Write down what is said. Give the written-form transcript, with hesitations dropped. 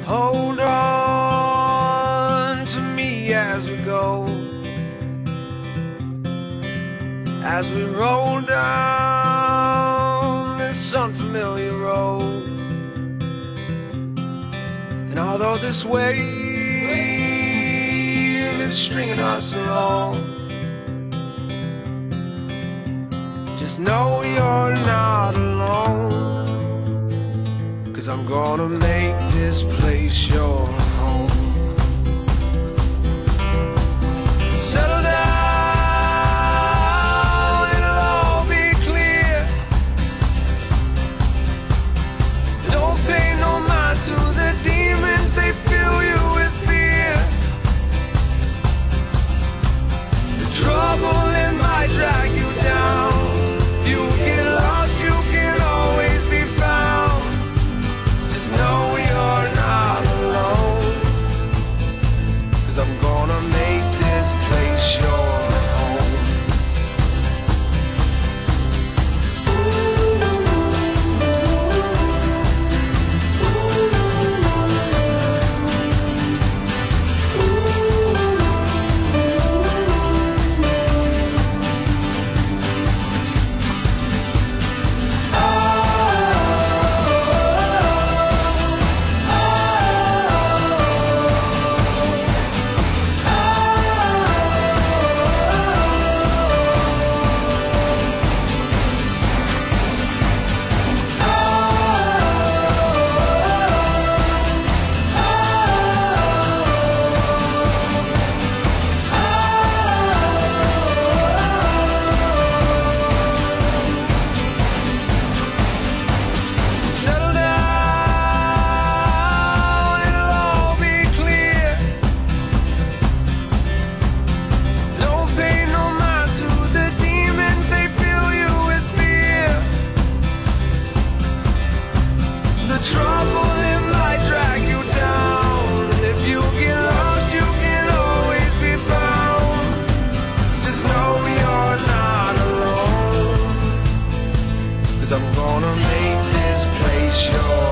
Hold on to me as we go, as we roll down this unfamiliar road. And although this wave is stringing us along, just know you're not alone, 'cause I'm gonna make this place your home. Settle down, it'll all be clear. Don't pay no mind to the demons, they fill you with fear. The trouble, it might drag you down. If you get lost, you can always be found. Just know you're not alone, 'cause I'm gonna make this place your home. The trouble, it might drag you down. If you get lost, you can always be found. Just know you're not alone, 'cause I'm gonna make this place your